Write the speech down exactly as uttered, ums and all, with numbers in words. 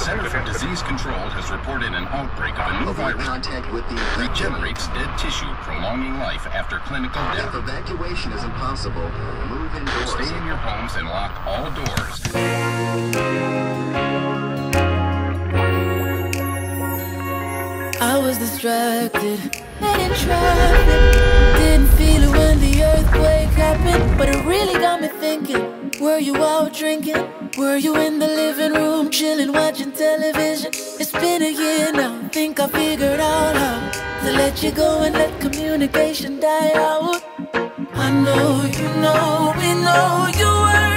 Center for Disease Control has reported an outbreak of a new Avoid virus contact with the that infected. regenerates dead tissue, prolonging life after clinical If death. evacuation is impossible, move indoors. Stay in your homes and lock all doors. I was distracted and in traffic. Didn't feel it when the earthquake happened, but it really got me thinking. Were you out drinking? Were you in the living room chilling, watching television? It's been a year now, think I figured out how to let you go and let communication die out. I know you know, we know you were